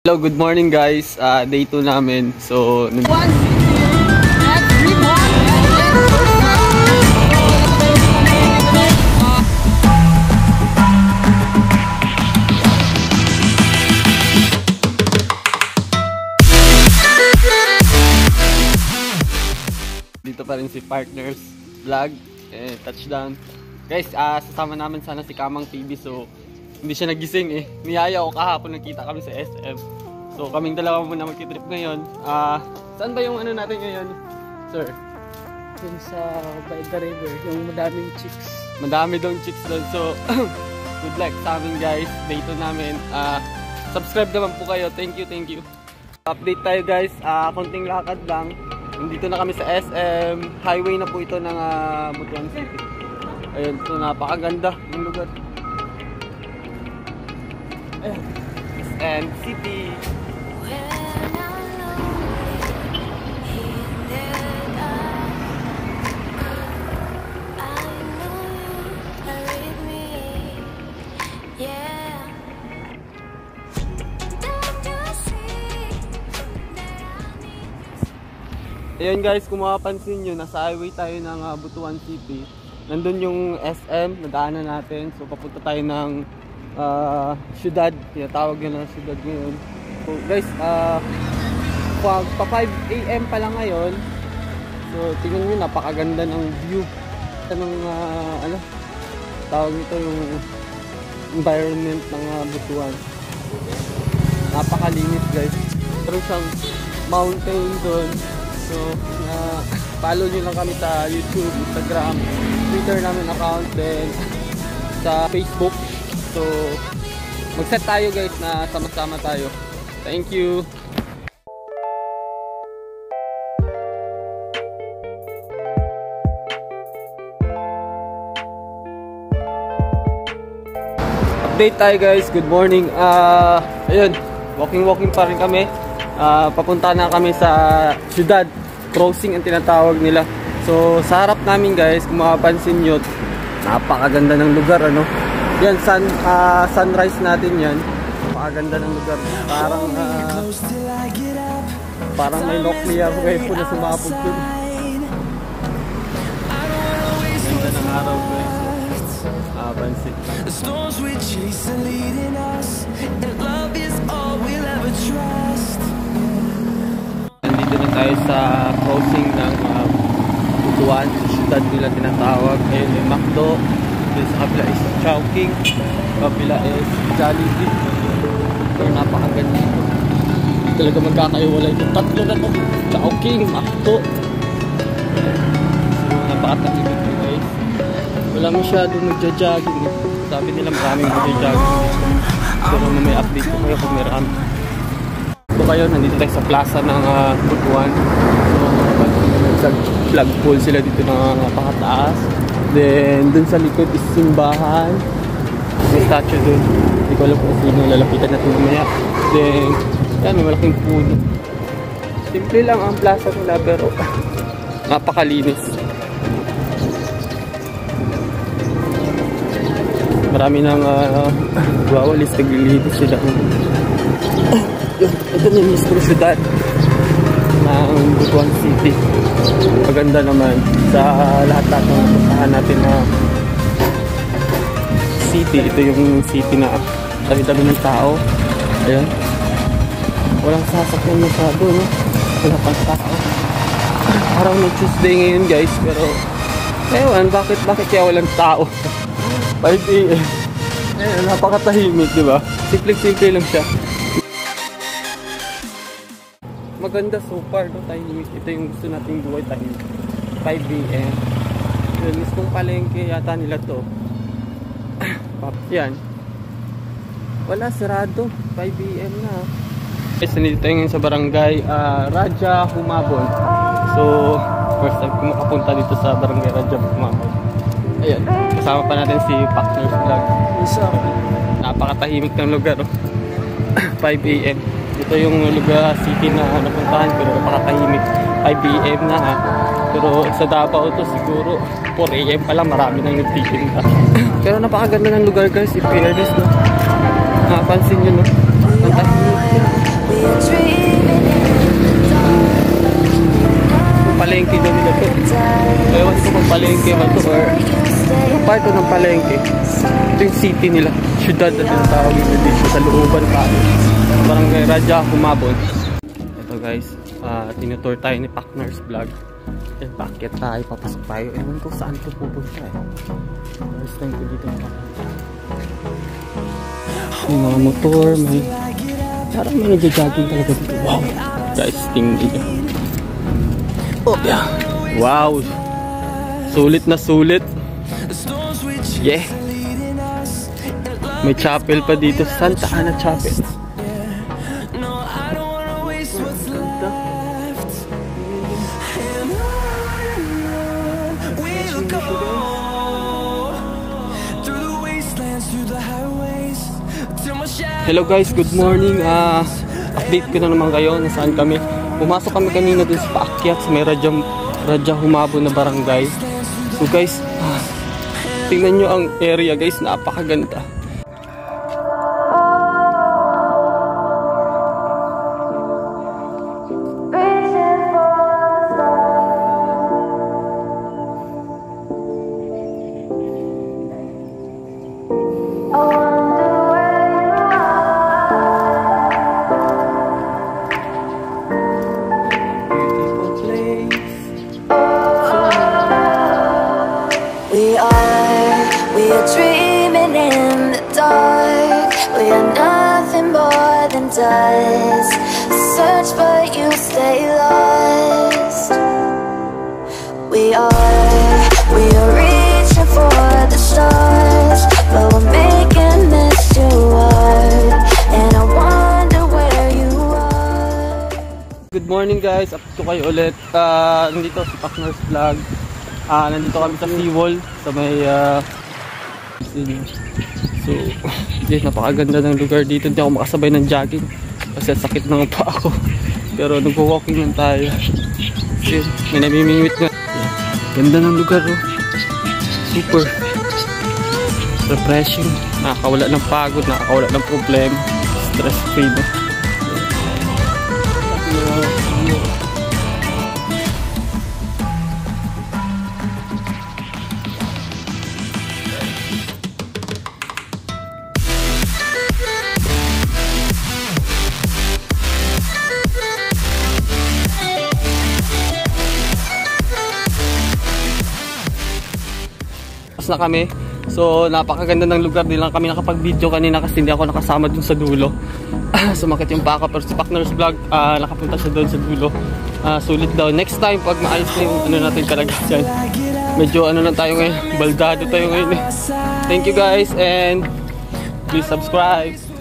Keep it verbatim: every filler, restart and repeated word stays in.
Hello, good morning guys. Uh, day two namin. So, dito pa rin si Partners Vlog eh, touchdown. Guys, uh, sasama namin sana si Kamang T V. So, hindi siya nagising eh. Niyaya ako kahapon, nakita kami sa S M. So kaming dalawa muna magti-trip ngayon. Ah, uh, saan ba yung ano natin ngayon, sir? Dun sa by the river, yung madaming chicks. Madami dong chicks doon. So good luck sa amin guys. Day two namin. Ah, uh, subscribe naman po kayo. Thank you, thank you. Update tayo guys. Ah, uh, konting lakad lang. Nandito na kami sa S M. Highway na po ito ng uh, Butuan City. Ayun, so napakaganda ng lugar. Ayun. S M City. Ayan guys, kung mapapansin nyo, nasa highway tayo ng uh, Butuan City. Nandun yung S M, nadaanan natin. So papunta tayo ng uh, syudad. Tinatawag yun na syudad ngayon. So guys, uh, pag pa five A M pa lang ngayon. So tingnan nyo, napakaganda ng view. Ng uh, ano, tawag nito yung environment ng uh, Butuan. Napakalinis guys. Meron siyang mountain doon. So, uh, follow nyo lang kami sa YouTube, Instagram, Twitter namin account, then sa Facebook. So, mag-set tayo guys na sama-sama tayo. Thank you! Update tayo guys, good morning. Uh, ayun, walking-walking pa rin kami. Uh, papunta na kami sa syudad, crossing ang tinatawag nila. So sa harap namin guys, kung mapapansin nyo, napakaganda ng lugar ano. Yan, sun, uh, sunrise natin yan. Napakaganda ng lugar. Parang uh, parang may nuclear weapon na sumapog dun. Ganda ng araw guys. Ah, pansin. The storms we chase are leading us, and love is all we'll ever trust. Nandito na tayo sa crossing ng uh, Butuan, sa syudad nila tinatawag. Ayun yung McDo, dito sa kabila is Chowking, sa kabila is Jollibee. So napakaganda dito. Talaga magkakaiwalay itong tatlo na to, Chowking, McDo. So napakatahimik nyo guys. Wala masyadong nagja-jogging eh. Sabi nila maraming nagja-jogging dito. Pero may update ko kayo kung meron. So kayo, nandito tayo sa plaza ng uh, Butuan. So flagpole sila dito na napakataas. Then dun sa likod is simbahan. May statue dun. Hindi ko alam kung sino lalapitan natin mamaya. Then yan, may malaking puno. Simple lang ang plaza nila pero napakalinis. Marami nang uh, wawalis, naglilinis sila. Ito na yung mismo syudad ng Butuan City. Maganda naman sa lahat ng napuntahan natin na city. Ito yung city na dami-dami ng tao. Ayan. Walang sasakyan masyado, no? Wala pang tao. Parang no Tuesday ngayon guys, pero ewan, bakit, bakit kaya walang tao? five A M. Eh, napakatahimik, di ba? Simple-simple lang siya. Maganda so far, no? Tahimik. Ito yung gusto nating buhay, tahimik. five A M. Yun, mismong palengke yata nila to. Yan. Wala, sarado. five A M na. Guys, nandito tayo ngayon sa barangay uh, Raja Humabon. So, first time ko makapunta dito sa barangay Raja Humabon. Ayan, kasama pa natin si Partners Vlog. Napakatahimik ng lugar, oh. five A M. Ito yung lugar, city na napuntahan, pero napakatahimik. five A M na ha. Pero sa Davao to siguro four A M pa lang, marami nang nagtitinda. Pero napakaganda ng lugar guys, in fairness, no? Napansin nyo, no? Ang tahimik. palengke ba ito or yung part ito ng palengke. Ito yung city nila, syudad na tinatawag nila dito sa looban pa. Barangay Raja Humabon. Ito guys, uh, tinutour tayo ni Paknar's Vlog. And bakit tayo, papasok tayo. Ewan ko saan ko pupunta eh. First time ko dito makapunta. May mga motor, may parang may nagja-jogging talaga dito. Wow! Guys, tingin nyo. Oh, yeah. Wow! Sulit na sulit. Yeah! May chapel pa dito. Santa Ana Chapel. Hello guys, good morning. Uh, update ko na naman kayo na saan kami. Pumasok kami kanina dun sa paakyat sa may Raja, Raja Humabon na barangay. So guys, ah, tingnan nyo ang area guys, napakaganda. Does search but you stay lost. We are, we are reaching for the stars, but we're making this too hard, and I wonder where you are. Good morning guys, up to kayo ulit. Uh, nandito si Paknar's Vlog. Uh, nandito kami sa seawall sa may uh, so, yes, napakaganda ng lugar dito. Hindi ako makasabay ng jogging kasi sakit ng pa ako. Pero nag-walking lang tayo. Yun, may namimingwit nga. Ganda ng lugar, oh. Super refreshing. Nakakawala ng pagod, nakakawala ng problema. Stress free, no? Na kami. So napakaganda ng lugar, din lang kami nakapag-video kanina kasi hindi ako nakasama dun sa dulo. Sumakit yung paka, pero si Paknar's Vlog uh, nakapunta siya doon sa dulo. Uh, sulit daw. Next time pag maayos na yung ano natin talaga dyan. Medyo ano lang tayo ngayon, baldado tayo ngayon eh. Thank you guys and please subscribe.